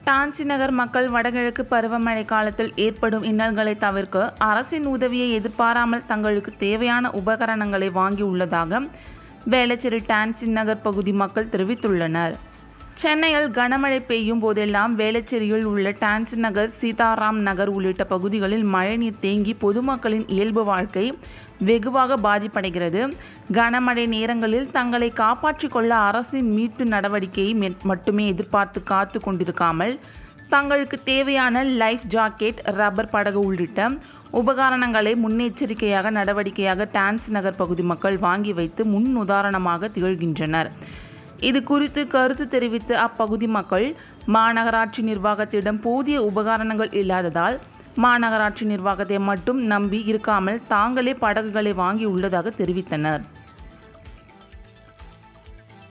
டான்சி நகர் மக்கள் வடகிழக்கு பருவமழை காலத்தில் ஏற்படும் இன்னல்களை தவிர்க்க அரசின் உதவியை எதிர்பாராமல் தங்களுக்கு தேவையான உபகரணங்களை வாங்கியுள்ளதாக வேளச்சேரி டான்சி நகர் பகுதி மக்கள் தெரிவித்துள்ளனர். சென்னையில் கனமழை பெய்யும் போதெல்லாம் வேளச்சேரியில் உள்ள டான்சி நகர், சீதாராம் நகர் உள்ளிட்ட பகுதிகளில் மழைநீர் தேங்கி பொதுமக்களின் இயல்பு வாழ்க்கை வெகுவாக பாதிப்படைகிறது. கனமழை நேரங்களில் தங்களை காப்பாற்றிக் கொள்ள அரசின் மீட்பு நடவடிக்கையை மட்டுமே எதிர்பார்த்து காத்து கொண்டிருக்காமல் தங்களுக்கு தேவையான லைஃப் ஜாக்கெட், ரப்பர் படகு உள்ளிட்ட உபகரணங்களை முன்னெச்சரிக்கையாக நடவடிக்கையாக டான்சி நகர் பகுதி மக்கள் வாங்கி வைத்து முன் உதாரணமாக திகழ்கின்றனர். இது குறித்து கருத்து தெரிவித்த அப்பகுதி மக்கள், மாநகராட்சி நிர்வாகத்திடம் போதிய உபகரணங்கள் இல்லாததால் மாநகராட்சி நிர்வாகத்தை மட்டும் நம்பி இருக்காமல் தாங்களே படகுகளை வாங்கி உள்ளதாக தெரிவித்தனர்.